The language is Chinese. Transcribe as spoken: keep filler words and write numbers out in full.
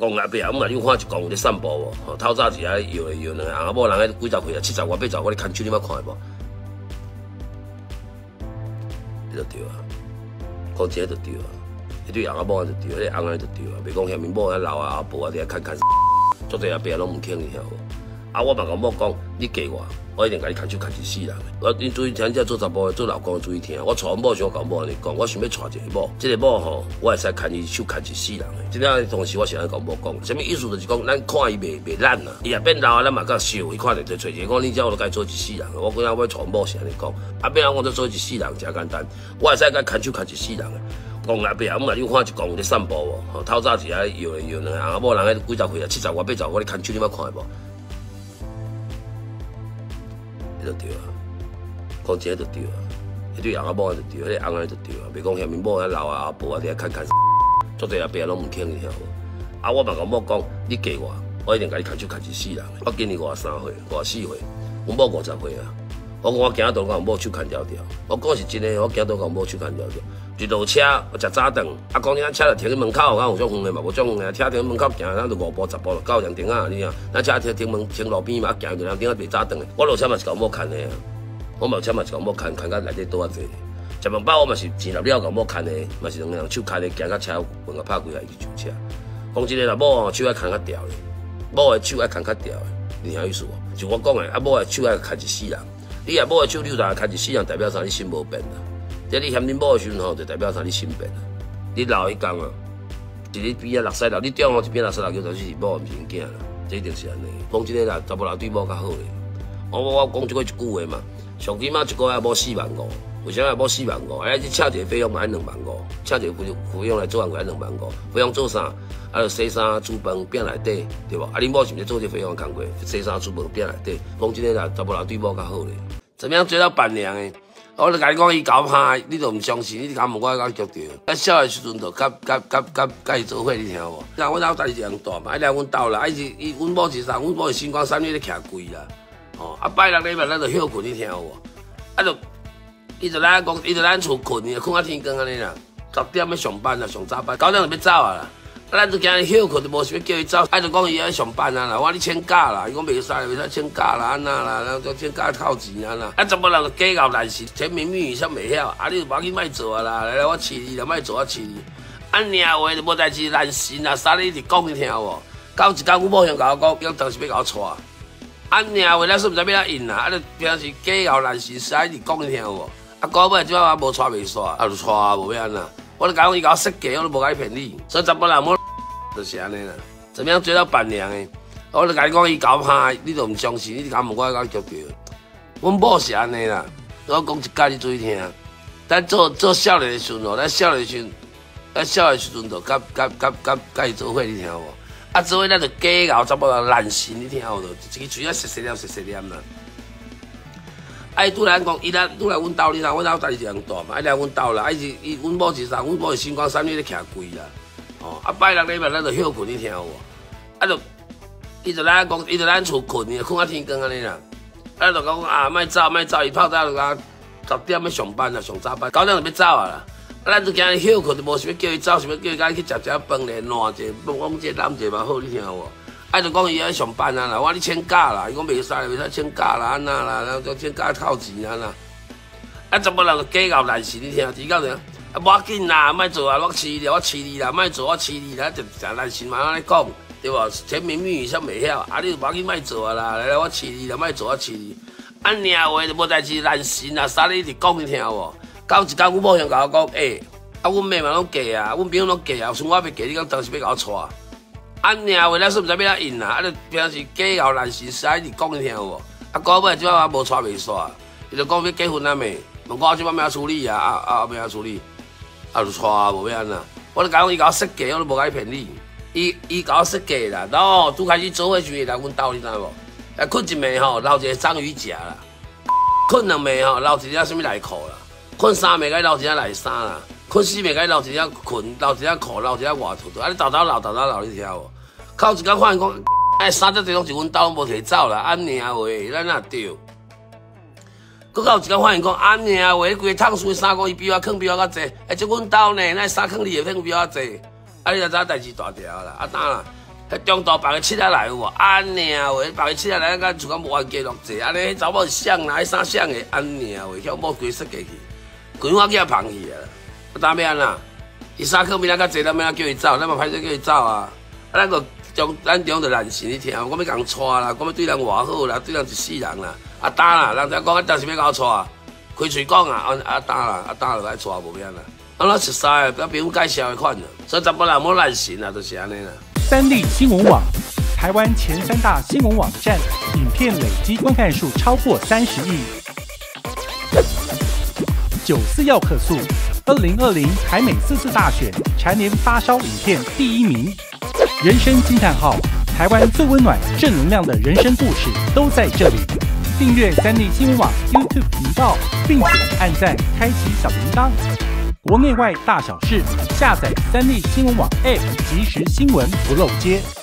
公阿伯啊，我嘛你有看一公咧散步无？吼，透早时啊摇来摇两个阿某人喺几十岁啊，七十外八十，我咧牵手你捌看无？你就对啊，讲这就对啊，一对阿某就对，迄翁仔就对啊，袂讲遐面某啊老啊阿婆啊，伫遐牵牵，做对阿伯拢唔听你听无？啊，我嘛甲某讲，你嫁我，我一定甲你牵手牵一世人。我你注意听，这做查甫的做老公注意听。我娶某想甲某安尼讲，我想要娶一个某，这个某吼，我会使牵伊手牵一世人的。即个同时我是安甲某讲，什么意思就是讲，咱看伊袂袂烂啊，伊也变老啊，咱嘛较笑，伊看着就找一个讲，你只我都该做一世人。我讲我娶某是安尼讲，啊，变人讲做做一世人真简单，我会使甲牵手牵一世人的。公阿伯啊，我嘛你有看一公咧散步无？吼，透早时啊摇来摇两个阿某人喺几十岁啊，七十外八十，我咧牵手你捌看无？就对啊，讲这就对啊，一对阿某就对，迄个翁仔就对啊，袂讲遐面某啊老啊阿婆啊，伫遐牵牵，做对阿伯拢唔听你听无？啊，我嘛甲某讲，你嫁我，我一定甲你牵手牵一世人。我今年五十三岁，五十四岁，阮某五十岁啊。我讲我行到甲阮某手牵条条，我讲是真诶，我行到甲阮某手牵条条。一落车，我食早顿，啊，讲你车就停喺门口，敢有种远诶嘛？无种远诶，车停喺门口行，咱就五步十步就到凉亭啊，你啊，咱车停停门停路边嘛，行就凉亭啊，卖早顿诶。我落车嘛是甲某牵诶啊，我落车嘛是甲某牵，牵到内底倒啊济。食饭饱我嘛是钱立了甲某牵诶，嘛是两个人手牵诶，行到车门个拍开来去上车。讲真诶啦，某手爱牵较调咧，某诶手爱牵较调诶，你晓意思无？就我讲诶，啊，某诶手爱牵一世人，你啊某诶手你有当牵一世人，代表啥？你心无变啦。即你嫌恁某的时阵吼，就代表啥？你心变啊！你老迄天啊，一日比啊六十六，你中吼一边六十六，就是是某，毋是因囝啦，这一定是安尼。讲真个啦，查某人对某较好咧。我我我讲即个一句话嘛，上起码一个月要四万五，为啥要要四万五？哎，你请一个费用嘛要两万五，请一个费费用来做完过来两万五，费用做啥？啊，就洗衫、煮饭、变内底，对无？啊，恁某是毋是做这费用工过？洗衫、煮饭、变内底。讲真个啦，查某人对某较好咧。怎么样做到伴娘诶？我就甲你讲，伊搞拍，你都唔相信，你敢问我敢绝对？啊，小的时阵就甲甲甲甲甲伊做伙，你听无？那阮老大是人大嘛，伊来阮兜啦，伊是伊阮某是啥？阮某是星光三月咧徛柜啦，哦，啊拜六礼拜咱就休困，你听有无？啊就伊就咱讲，伊就咱厝困，伊困到天光安尼啦，十点要上班啦，上早班，九点就要走啊啦。啊，咱就今日休困，就无想要叫伊走，啊就讲伊要上班啊啦，我你请假啦，伊讲袂使，袂使请假啦，安那啦，然后请假扣钱啊啦，啊怎么人就假搞烂事，甜言蜜语啥袂晓，啊你就把紧莫做啊啦，来来我饲你啦，莫做我饲你，啊尔话就无代志烂心啦，啥你直讲你听无？到一天阮某先甲我讲，伊当时要甲我娶，啊尔话咱说毋知要哪应啦，啊就平时假搞烂事，啥你直讲你听无？啊到尾即摆我无娶袂煞，啊就娶无要安啦，我就讲伊甲我设计，我都无甲伊骗你，所以查甫人无。就是安尼啦，怎么样做到伴娘诶？我就甲你讲，伊搞拍，你都唔相信，你敢问我敢绝对？阮某是安尼啦，我讲一家你注意听。咱做做少年的时阵哦，咱少年的时阵，咱少年的时阵就甲甲甲甲甲伊做伙，你听无？啊，做伙咱就假熬，查某人烂心，你听有无？一个嘴啊，细细念，细细念啦。啊，伊拄来讲，伊来拄来阮兜，你睇，阮兜大是人大嘛，伊来阮兜啦，啊，伊是伊阮某是啥？阮某是星光三月咧徛柜啦。哦，啊，拜六礼拜咱就休困，你听有无？啊，就伊就咱讲，伊就咱厝困，伊困到天光安尼啦。啊，就讲啊，莫走，莫走，伊泡早就讲十点要上班啦，上早班，九点就要走啊啦。啊，咱就今日休困，就无想要叫伊走，想要叫伊甲伊去食食饭咧，烂者，讲这揽者嘛好，你听有无？啊，就讲伊要上班啊啦，我你请假啦，伊讲袂使，袂使请假啦，安那啦，然后请假扣钱啊啦。啊，怎么人就假搞烂事，你听，知到着？啊，无要紧啦，莫做啊！我饲你，我饲你啦，莫做我饲你啦，就成烂心嘛安尼讲，对无？甜言蜜语啥袂晓，啊，你就无要紧莫做啊啦！来来，我饲你啦，莫做我饲你。啊，尔话就无代志烂心啦，啥你直讲你听有无？到一天，阮某先甲我讲，诶、欸，啊，阮妹嘛拢嫁啊，阮朋友拢嫁啊，算我要嫁，你讲当时要甲我娶。啊，尔话咱说毋知要哪应啦，啊，就平时假熬烂事，啥你直讲你听有无？啊，到尾即摆我无娶袂煞，伊就讲要结婚啊妹，问我即摆要处理啊，啊啊要处理。啊，就娶啊，无要安啦。我就讲伊甲我设计，我都无甲伊骗你。伊伊甲我设计啦，然后拄开始做伙时会来阮兜，你知无？啊，困一暝吼，留一个章鱼食啦；困两暝吼，留一只什物内裤啦；困三暝，甲留一只内衫啦；困四暝，甲留一只裙，留一只裤，留一只外套。啊，你豆豆留，豆豆留，你听无？靠一天发现讲，哎，三只地拢是阮兜，无摕走啦，安尔话，咱哪对？佮到一天发现讲，安尔话，规个烫书的衫讲伊比我坑比我较济，哎，即阮兜呢，那衫坑里的坑比我济，啊，你就知代志大条啦，啊当啦， 迄中途别个七仔来有无？安尔话，别个七仔来，甲厝讲无按家落坐，安尼迄查某想啦，迄啥想的？安尔话，向某规设计去，规我叫他放弃啊！我打咩啊？伊三克明仔较济，咱要叫伊走，咱嘛歹势叫伊走啊！啊，咱个中咱中着难行，你听，我要共娶啦，我要对人偌好啦，对人一世人啦，啊打啦，人家讲啊，当时要甲我娶，开嘴讲啊，啊啊打啦，啊打落来娶无免啦。啊，咱熟悉的，甲朋友介绍的款啦，所以查甫人莫难行啊，就是安尼啦。 三立新闻网，台湾前三大新闻网站，影片累积观看数超过三十亿。九四要客诉，二零二零台美四次大选蝉联发烧影片第一名。人生惊叹号，台湾最温暖、正能量的人生故事都在这里。订阅三立新闻网 YouTube 频道，并且按赞、开启小铃铛。国内外大小事，下载三立新闻网 App， 即时新闻不漏接。